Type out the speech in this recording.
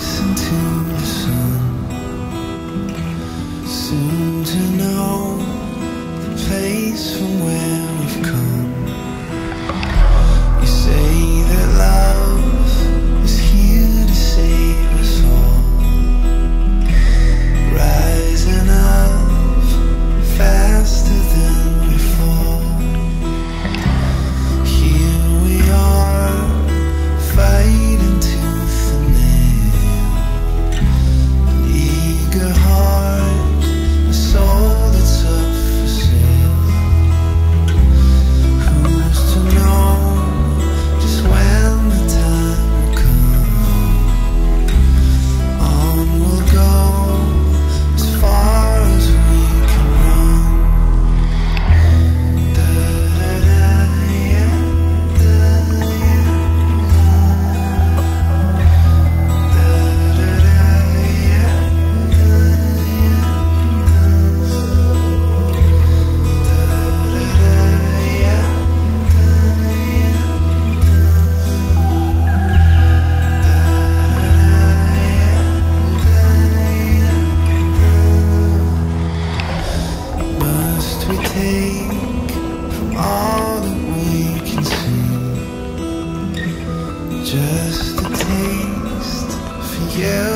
face into the sun, soon to know the place from where we've come. You say that love is here to save us all, rising up faster than we fall. Here we are, fighting tooth and nail, an eager heart, a soul that's up for sale. Who's to know just when the time will come? On we'll go as far as we can run. Must we take from all that we can see just a taste for you?